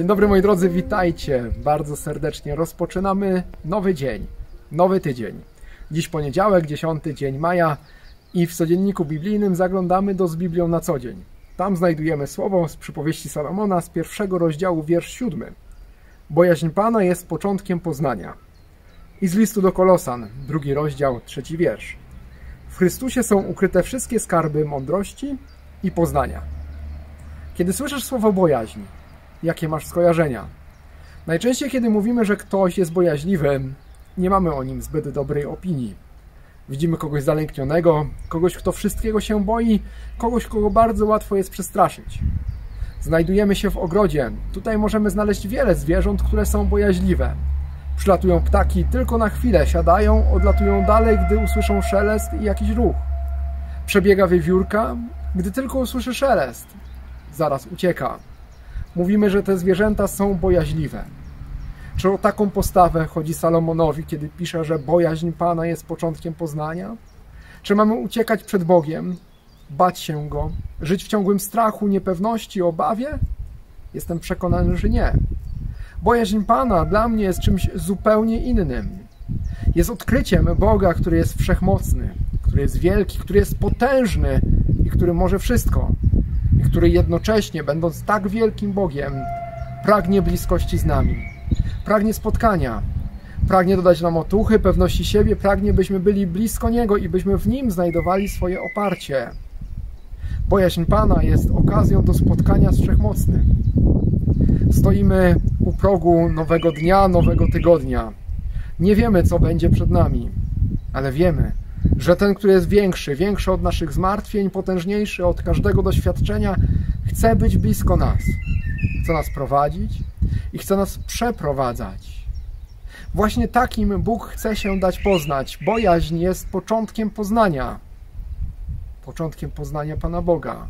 dobry moi drodzy, witajcie bardzo serdecznie. Rozpoczynamy nowy dzień, nowy tydzień. Dziś poniedziałek, 10 dzień maja i w codzienniku biblijnym zaglądamy do Z Biblią na co dzień. Tam znajdujemy słowo z przypowieści Salomona z 1 rozdziału, wiersz 7. Bojaźń Pana jest początkiem poznania. I z listu do Kolosan, 2 rozdział, 3 wiersz. W Chrystusie są ukryte wszystkie skarby mądrości i poznania. Kiedy słyszysz słowo bojaźń, jakie masz skojarzenia? Najczęściej, kiedy mówimy, że ktoś jest bojaźliwy, nie mamy o nim zbyt dobrej opinii. Widzimy kogoś zalęknionego, kogoś, kto wszystkiego się boi, kogoś, kogo bardzo łatwo jest przestraszyć. Znajdujemy się w ogrodzie. Tutaj możemy znaleźć wiele zwierząt, które są bojaźliwe. Przylatują ptaki tylko na chwilę, siadają, odlatują dalej, gdy usłyszą szelest i jakiś ruch. Przebiega wiewiórka, gdy tylko usłyszy szelest. Zaraz ucieka. Mówimy, że te zwierzęta są bojaźliwe. Czy o taką postawę chodzi Salomonowi, kiedy pisze, że bojaźń Pana jest początkiem poznania? Czy mamy uciekać przed Bogiem, bać się Go, żyć w ciągłym strachu, niepewności, obawie? Jestem przekonany, że nie. Bojaźń Pana dla mnie jest czymś zupełnie innym. Jest odkryciem Boga, który jest wszechmocny, który jest wielki, który jest potężny i który może wszystko. I który jednocześnie, będąc tak wielkim Bogiem, pragnie bliskości z nami. Pragnie spotkania. Pragnie dodać nam otuchy, pewności siebie. Pragnie, byśmy byli blisko Niego i byśmy w Nim znajdowali swoje oparcie. Bojaźń Pana jest okazją do spotkania z Wszechmocnym. Stoimy u progu nowego dnia, nowego tygodnia. Nie wiemy, co będzie przed nami, ale wiemy, że ten, który jest większy od naszych zmartwień, potężniejszy od każdego doświadczenia, chce być blisko nas. Chce nas prowadzić i chce nas przeprowadzać. Właśnie takim Bóg chce się dać poznać. Bojaźń jest początkiem poznania. Początkiem poznania Pana Boga.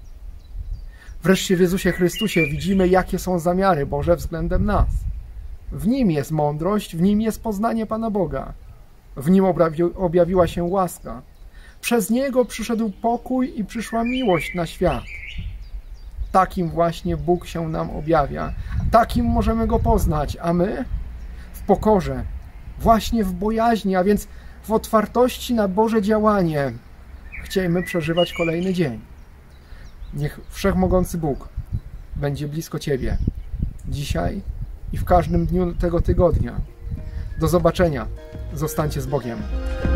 Wreszcie w Jezusie Chrystusie widzimy, jakie są zamiary Boże względem nas. W Nim jest mądrość, w Nim jest poznanie Pana Boga. W Nim objawiła się łaska. Przez Niego przyszedł pokój i przyszła miłość na świat. Takim właśnie Bóg się nam objawia. Takim możemy Go poznać, a my w pokorze, właśnie w bojaźni, a więc w otwartości na Boże działanie. Chciejmy przeżywać kolejny dzień. Niech Wszechmogący Bóg będzie blisko Ciebie dzisiaj i w każdym dniu tego tygodnia. Do zobaczenia. Zostańcie z Bogiem.